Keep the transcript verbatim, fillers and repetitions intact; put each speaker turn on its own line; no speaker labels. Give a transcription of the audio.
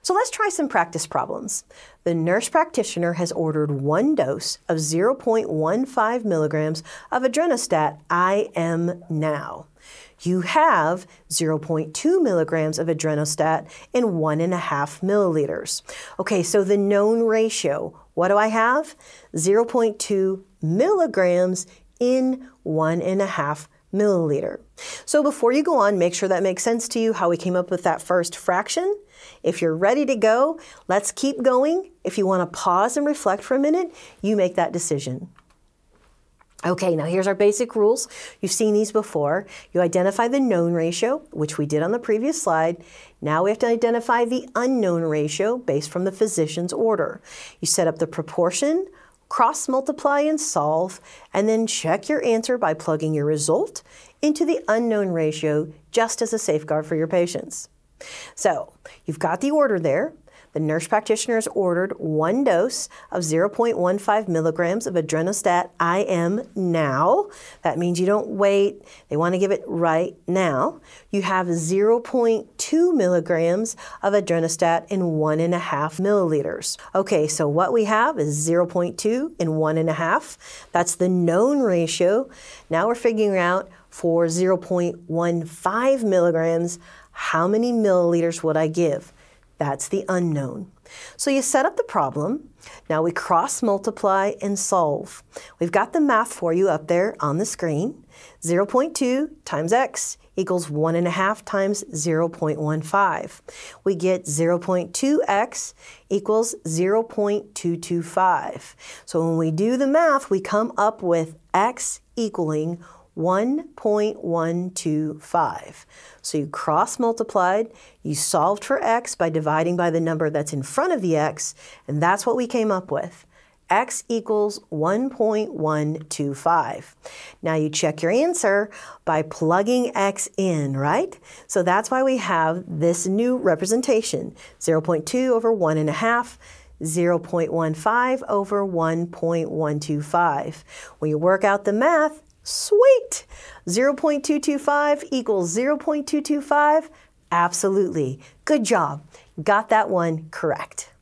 So let's try some practice problems. The nurse practitioner has ordered one dose of zero point one five milligrams of adrenostat I M now. You have zero point two milligrams of adrenostat in one and a half milliliters. Okay, so the known ratio, what do I have? zero point two milligrams in one and a half milliliter. So before you go on, make sure that makes sense to you, how we came up with that first fraction. If you're ready to go, let's keep going. If you want to pause and reflect for a minute, you make that decision. Okay, now here's our basic rules. You've seen these before. You identify the known ratio, which we did on the previous slide. Now we have to identify the unknown ratio based from the physician's order. You set up the proportion, cross multiply and solve, and then check your answer by plugging your result into the unknown ratio just as a safeguard for your patients. So you've got the order there. The nurse practitioner has ordered one dose of zero point one five milligrams of adrenostat I M now. That means you don't wait. They want to give it right now. You have zero point two milligrams of adrenostat in one and a half milliliters. Okay, so what we have is zero point two in one and a half. That's the known ratio. Now we're figuring out for zero point one five milligrams, how many milliliters would I give? That's the unknown. So you set up the problem. Now we cross multiply and solve. We've got the math for you up there on the screen. zero point two times x equals one and a half times zero point one five. We get zero point two x equals zero point two two five. So when we do the math, we come up with x equaling one point one two five. So you cross multiplied, you solved for x by dividing by the number that's in front of the x, and that's what we came up with. X equals one point one two five. Now you check your answer by plugging x in, right? So that's why we have this new representation, zero point two over one and a half, zero point one five over one point one two five. When you work out the math, sweet! zero point two two five equals zero point two two five? Absolutely. Good job. Got that one correct.